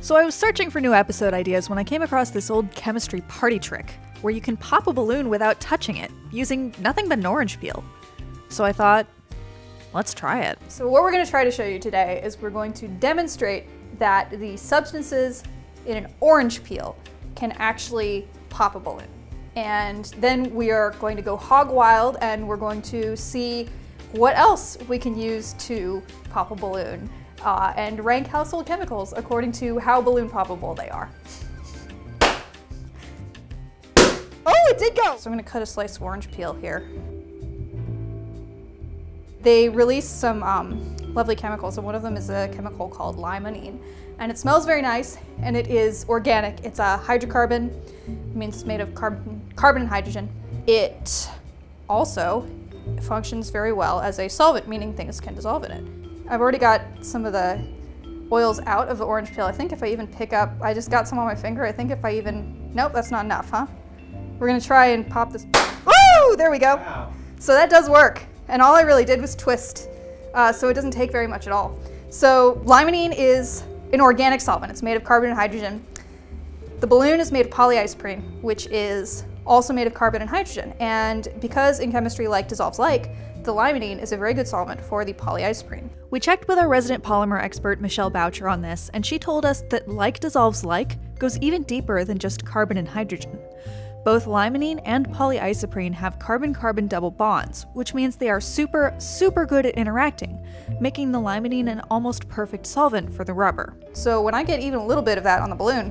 So I was searching for new episode ideas when I came across this old chemistry party trick, where you can pop a balloon without touching it, using nothing but an orange peel. So I thought, let's try it. So what we're going to try to show you today is we're going to demonstrate that the substances in an orange peel can actually pop a balloon. And then we are going to go hog wild and we're going to see what else we can use to pop a balloon. And rank household chemicals according to how balloon poppable they are. Oh, it did go! So I'm gonna cut a slice of orange peel here. They release some lovely chemicals, and one of them is a chemical called limonene. And it smells very nice, and it is organic. It's a hydrocarbon, it means it's made of carbon and hydrogen. It also functions very well as a solvent, meaning things can dissolve in it. I've already got some of the oils out of the orange peel. I think if I even pick up, I just got some on my finger. I think if I even, nope, that's not enough, huh? We're gonna try and pop this. Woo! There we go. Wow. So that does work. And all I really did was twist. So it doesn't take very much at all. So limonene is an organic solvent. It's made of carbon and hydrogen. The balloon is made of polyisoprene, which is also made of carbon and hydrogen. And because in chemistry like dissolves like, the limonene is a very good solvent for the polyisoprene. We checked with our resident polymer expert Michelle Boucher on this, and she told us that like dissolves like goes even deeper than just carbon and hydrogen. Both limonene and polyisoprene have carbon-carbon double bonds, which means they are super good at interacting, making the limonene an almost perfect solvent for the rubber. So when I get even a little bit of that on the balloon,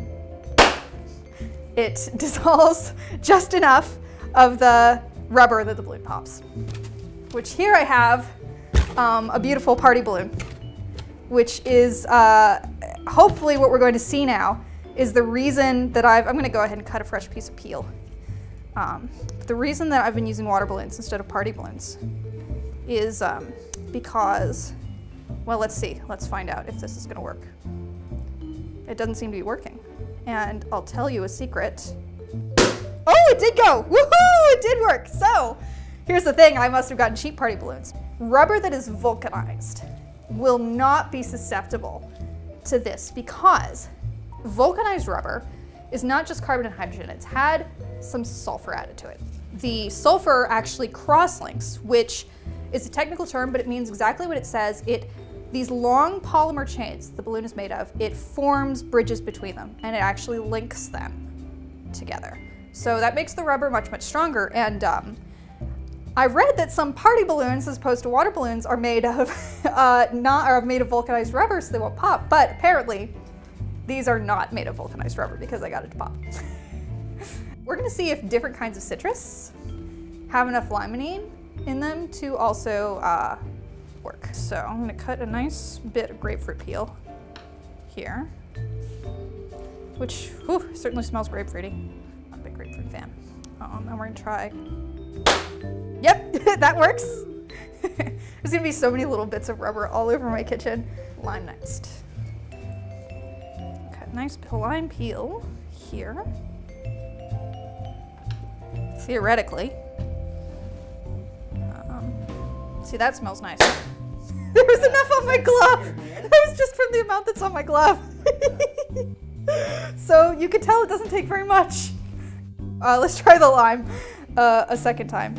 it dissolves just enough of the rubber that the balloon pops. Which here I have a beautiful party balloon, which is hopefully what we're going to see now is the reason that I'm going to go ahead and cut a fresh piece of peel. The reason that I've been using water balloons instead of party balloons is because, well, let's see. Let's find out if this is going to work. It doesn't seem to be working. And I'll tell you a secret. Oh, it did go! Woohoo! It did work! So, here's the thing, I must have gotten cheap party balloons. Rubber that is vulcanized will not be susceptible to this because vulcanized rubber is not just carbon and hydrogen, it's had some sulfur added to it. The sulfur actually cross-links, which is a technical term, but it means exactly what it says. These long polymer chains the balloon is made of, it forms bridges between them, and it actually links them together. So that makes the rubber much stronger, and I've read that some party balloons, as opposed to water balloons, are made of made of vulcanized rubber, so they won't pop. But apparently, these are not made of vulcanized rubber because I got it to pop. We're going to see if different kinds of citrus have enough limonene in them to also work. So I'm going to cut a nice bit of grapefruit peel here, which certainly smells grapefruity. I'm a big grapefruit fan. And we're going to try. Yep, that works. There's gonna be so many little bits of rubber all over my kitchen. Lime next. Cut a nice lime peel here. Theoretically. See, that smells nice. There was enough on my glove. That was just from the amount that's on my glove. So you can tell it doesn't take very much. Let's try the lime a second time.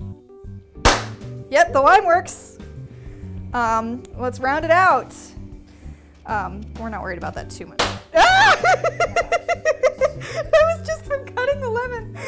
Yep, the lime works. Let's round it out. We're not worried about that too much. Ah! That was just from cutting the lemon.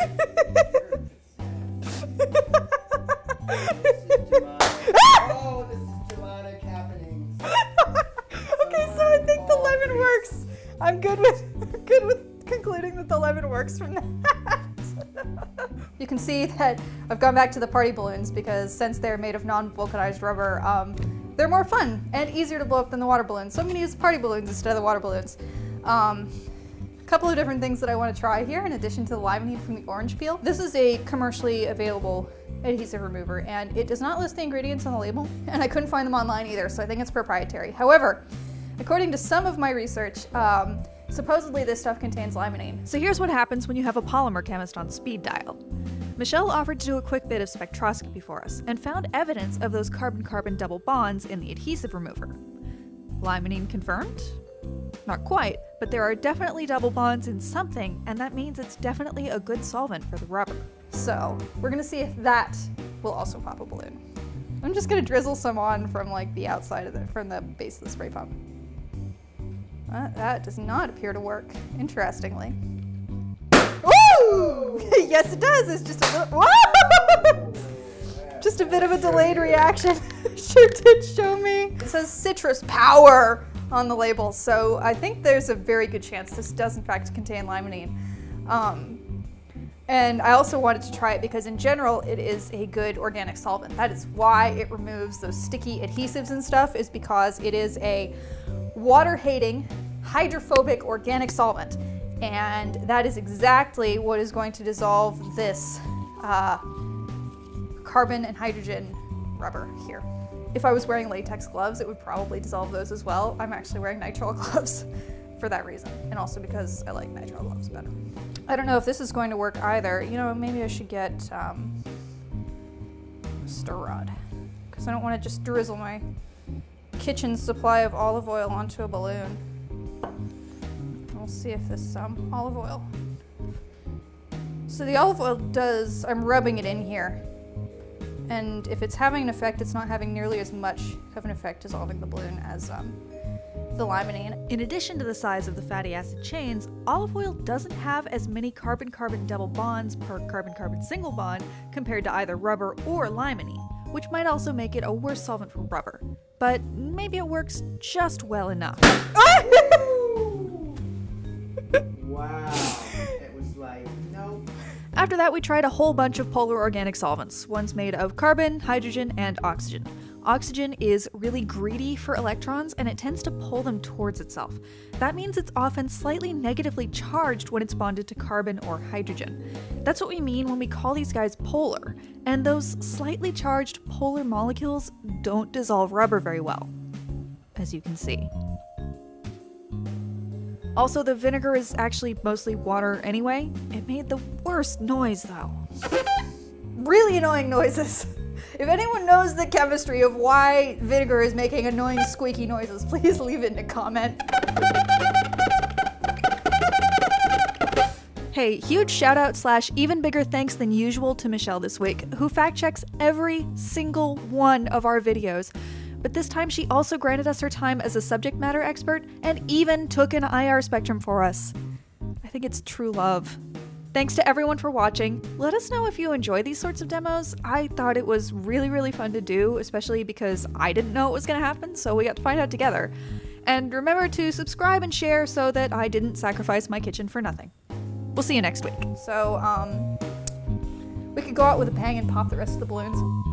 Oh, this is dramatic happening. Okay, so I think the lemon works. I'm good with concluding that the lemon works from that. You can see that I've gone back to the party balloons because since they're made of non-vulcanized rubber, they're more fun and easier to blow up than the water balloons. So I'm gonna use party balloons instead of the water balloons. A couple of different things that I want to try here in addition to the limonene from the orange peel. This is a commercially available adhesive remover and it does not list the ingredients on the label, and I couldn't find them online either, so I think it's proprietary. However, according to some of my research, supposedly this stuff contains limonene. So here's what happens when you have a polymer chemist on speed dial. Michelle offered to do a quick bit of spectroscopy for us and found evidence of those carbon-carbon double bonds in the adhesive remover. Limonene confirmed? Not quite, but there are definitely double bonds in something, and that means it's definitely a good solvent for the rubber. So we're gonna see if that will also pop a balloon. I'm just gonna drizzle some on from like the outside of from the base of the spray pump. That does not appear to work, interestingly. Woo! Yes, it does. It's just a little, whoa! Just a bit of a delayed reaction. Sure did show me. It says citrus power on the label, so I think there's a very good chance this does in fact contain limonene. And I also wanted to try it because in general it is a good organic solvent. That is why it removes those sticky adhesives and stuff, is because it is a water-hating, hydrophobic organic solvent. And that is exactly what is going to dissolve this carbon and hydrogen rubber here. If I was wearing latex gloves, it would probably dissolve those as well. I'm actually wearing nitrile gloves for that reason, and also because I like nitrile gloves better. I don't know if this is going to work either. You know, maybe I should get a stir rod, because I don't want to just drizzle my kitchen supply of olive oil onto a balloon. We'll see if this olive oil. So the olive oil does, I'm rubbing it in here. And if it's having an effect, it's not having nearly as much of an effect dissolving the balloon as the limonene. In addition to the size of the fatty acid chains, olive oil doesn't have as many carbon-carbon double bonds per carbon-carbon single bond compared to either rubber or limonene, which might also make it a worse solvent for rubber. But maybe it works just well enough. Wow. It was like, nope. After that, we tried a whole bunch of polar organic solvents, ones made of carbon, hydrogen, and oxygen. Oxygen is really greedy for electrons, and it tends to pull them towards itself. That means it's often slightly negatively charged when it's bonded to carbon or hydrogen. That's what we mean when we call these guys polar, and those slightly charged polar molecules don't dissolve rubber very well, as you can see. Also, the vinegar is actually mostly water anyway. It made the worst noise though. Really annoying noises. If anyone knows the chemistry of why vinegar is making annoying squeaky noises, please leave it in a comment. Hey, huge shout out / even bigger thanks than usual to Michelle this week, who fact checks every single one of our videos. But this time she also granted us her time as a subject matter expert and even took an IR spectrum for us. I think it's true love. Thanks to everyone for watching. Let us know if you enjoy these sorts of demos. I thought it was really fun to do, especially because I didn't know it was gonna happen, so we got to find out together. And remember to subscribe and share so that I didn't sacrifice my kitchen for nothing. We'll see you next week. So, we could go out with a bang and pop the rest of the balloons.